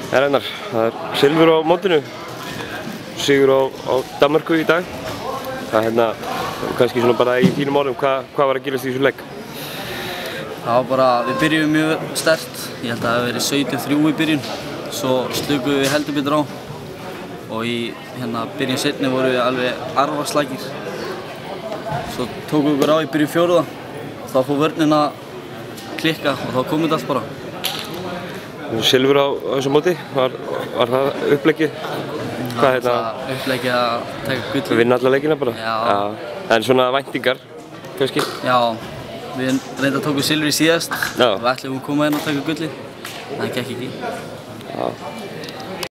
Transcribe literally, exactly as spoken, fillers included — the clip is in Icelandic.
Það er einar, það er silfur á mótinu, sigur á, á Danmörku í dag. Það er hérna, kannski svona bara í þínum orðum, hvað, hvað var að gerast í þessum leik? Það var bara, við byrjum mjög sterkt. Ég held að það hefði verið sautján þrjú í byrjun. Svo slukum við heldur betur á. Og í hérna, byrjun seinni vorum við alveg arfaslagir. Svo tókum við okkur á í byrjun fjóruða. Og þá fór vörnin að klikka og þá kom þetta allt bara. Silfur á þessu móti, var, var það uppleggið? Hvað hérna? Uppleggið að taka gull. Vinna alla leikina bara? Já. Já. En svona væntingar, kannski? Já, við reynda tókum silfur í síðast. Já. Við ætlum að koma inn og taka gullið, en það gekk ekki. Já.